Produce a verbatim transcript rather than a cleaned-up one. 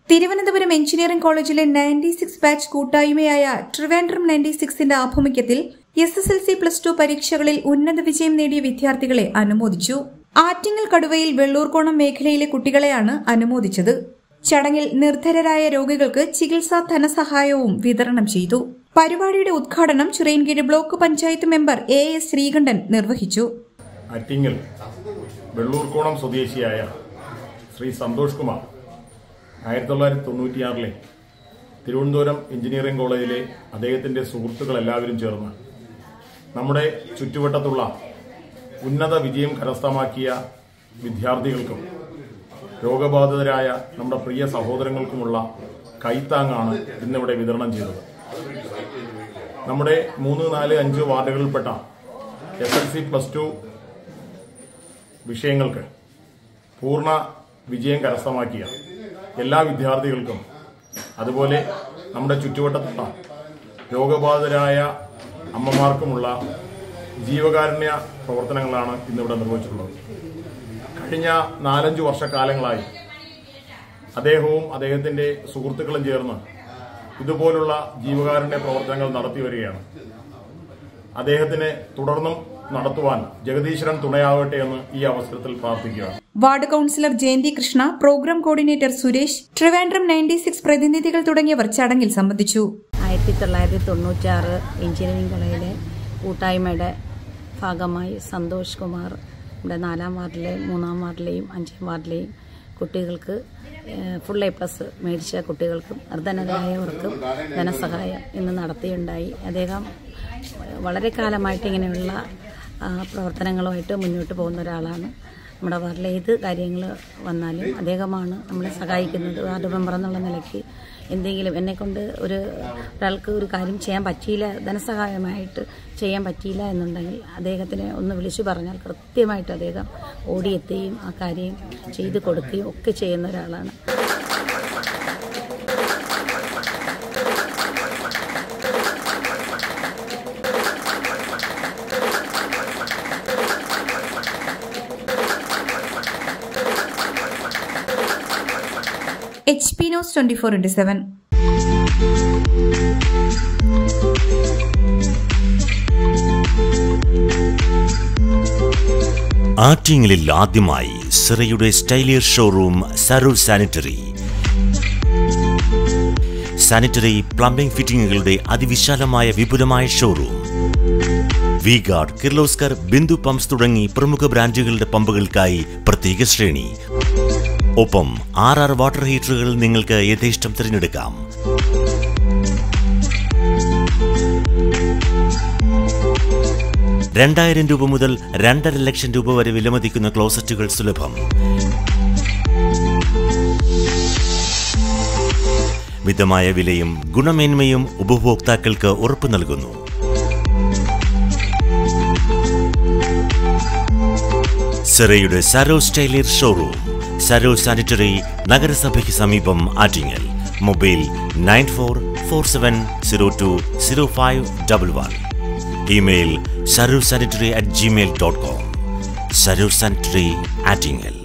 Thiruvananthapuram engineering കോളേജിലെ ninety six batch കൂട്ടായ്മയായ Trivandrum ninety സിക്സിന്റെ ആഭിമുഖ്യത്തിൽ S S L C plus two പരീക്ഷകളിൽ ഉന്നത വിജയം നേടിയ വിദ്യാർത്ഥികളെ അനുമോദിച്ചു. ആറ്റിങ്ങൽ കടുവയിൽ വെള്ളൂർക്കോണം മേഖലയിലെ കുട്ടികളെയാണ് അനുമോദിച്ചത്. ചടങ്ങിൽ നിർധരരായ രോഗികൾക്ക് ചികിത്സാ ധനസഹായവും വിതരണം ചെയ്തു. പരിപാടിയുടെ ഉദ്ഘാടനം Chirayinkeezhu block panchayat member A S Sreekantan നിർവഹിച്ചു. ആറ്റിങ്ങൽ വെള്ളൂർക്കോണം സ്വദേശിയായ ശ്രീ സന്തോഷ് കുമാർ ആയിരത്തി തൊള്ളായിരത്തി തൊണ്ണൂറ്റിയാറിലെ തിരുവനന്തപുരം എഞ്ചിനീയറിംഗ് കോളേജിലെ അദ്ദേഹത്തിന്റെ സുഹൃത്തുക്കളെല്ലാവരും ചേർന്ന് നമ്മുടെ ചുറ്റുവട്ടത്തുള്ള ഉന്നത വിജയം കരസ്ഥമാക്കിയ വിദ്യാർത്ഥികൾക്കും രോഗബാധിതരായ നമ്മുടെ പ്രിയ സഹോദരങ്ങൾക്കുമുള്ള കൈത്താങ്ങാണ് ഇന്നിവിടെ വിതരണം ചെയ്തത്. നമ്മുടെ മൂന്ന് നാല് അഞ്ച് വാർഡുകളിൽപ്പെട്ട S L C plus two വിഷയങ്ങൾക്ക് പൂർണ്ണ വിജയം കരസ്ഥമാക്കിയ എല്ലാ വിദ്യാർത്ഥികൾക്കും അതുപോലെ നമ്മുടെ ചുറ്റുവട്ടത്തുള്ള രോഗബാധിതരായ അമ്മമാർക്കുമുള്ള ജീവകാരുണ്യ പ്രവർത്തനങ്ങളാണ് ഇന്നിവിടെ നിർവഹിച്ചിട്ടുള്ളത്. കഴിഞ്ഞ നാലഞ്ചു വർഷക്കാലങ്ങളായി അദ്ദേഹവും അദ്ദേഹത്തിന്റെ സുഹൃത്തുക്കളും ചേർന്ന് ഇതുപോലുള്ള ജീവകാരുണ്യ പ്രവർത്തനങ്ങൾ നടത്തി വരികയാണ്. അദ്ദേഹത്തിന് തുടർന്നും നടത്തുവാൻ ജഗദീശ്വരൻ തുണയാവട്ടെ എന്ന് ഈ അവസരത്തിൽ പ്രാർത്ഥിക്കുകയാണ്. Ward councillor Jayanthi Krishna, programme coordinator Suresh, Trivandrum ninety six പ്രതിനിധികൾ തുടങ്ങിയവർ ചടങ്ങിൽ സംബന്ധിച്ചു. ആയിരത്തി തൊള്ളായിരത്തി തൊണ്ണൂറ്റാറ് എഞ്ചിനീയറിംഗ് കോളേജിലെ കൂട്ടായ്മയുടെ ഭാഗമായി സന്തോഷ് കുമാർ ഇവിടെ നാലാം വാർഡിലെയും മൂന്നാം വാർഡിലെയും അഞ്ചാം വാർഡിലെയും കുട്ടികൾക്ക് ഫുൾ എ പ്ലസ് മേടിച്ച കുട്ടികൾക്കും നിർധനരായവർക്കും ധനസഹായം ഇന്ന് നടത്തിയുണ്ടായി. അദ്ദേഹം വളരെ കാലമായിട്ട് ഇങ്ങനെയുള്ള പ്രവർത്തനങ്ങളുമായിട്ട് മുന്നോട്ട് പോകുന്ന ഒരാളാണ്. നമ്മുടെ വാർഡിൽ ഏത് കാര്യങ്ങൾ വന്നാലും അദ്ദേഹമാണ് നമ്മളെ സഹായിക്കുന്നത്. വാർഡ് മെമ്പർ എന്നുള്ള നിലയ്ക്ക് എന്തെങ്കിലും എന്നെക്കൊണ്ട് ഒരു ഒരാൾക്ക് ഒരു കാര്യം ചെയ്യാൻ പറ്റിയില്ല, ധനസഹായമായിട്ട് ചെയ്യാൻ പറ്റിയില്ല എന്നുണ്ടെങ്കിൽ അദ്ദേഹത്തിനെ ഒന്ന് വിളിച്ചു പറഞ്ഞാൽ കൃത്യമായിട്ട് അദ്ദേഹം ഓടിയെത്തുകയും ആ കാര്യം ചെയ്തു കൊടുക്കുകയും ഒക്കെ ചെയ്യുന്ന ഒരാളാണ്. H P news twenty four into seven. ആറ്റിങ്ങലിൽ ആദ്യമായി സിറയുടെ സ്റ്റൈലിയർ showroom Saroor sanitary. Sanitary plumbing ഫിറ്റിംഗുകളുടെ അതിവിശാലമായ വിപുലമായ showroom. V guard, Kirloskar, Bindu pumps തുടങ്ങി പ്രമുഖ ബ്രാൻഡുകളുടെ പമ്പുകൾക്കായി പ്രത്യേക ശ്രേണി. ഒപ്പം ആർ ആർ വാട്ടർ ഹീറ്ററുകൾ നിങ്ങൾക്ക് യഥേഷ്ടം തിരഞ്ഞെടുക്കാം. രണ്ടായിരം രൂപ മുതൽ രണ്ടര ലക്ഷം രൂപ വരെ വിലമതിക്കുന്ന ക്ലോസറ്റുകൾ സുലഭം. മിതമായ വിലയും ഗുണമേന്മയും ഉപഭോക്താക്കൾക്ക് ഉറപ്പു നൽകുന്നു. സിറയുടെ സരോ സ്റ്റൈലിയർ ഷോറൂം, സരോ സാനിറ്ററി, നഗരസഭയ്ക്ക് സമീപം, Attingal. Mobile nine four four seven zero two zero five double one. Email Saro sanitary at Gmail dot com. Saro sanitary, Attingal.